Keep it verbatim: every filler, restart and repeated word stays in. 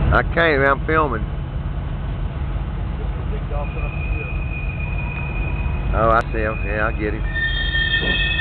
I can't, I'm filming. Oh, I see him. Yeah, I get him.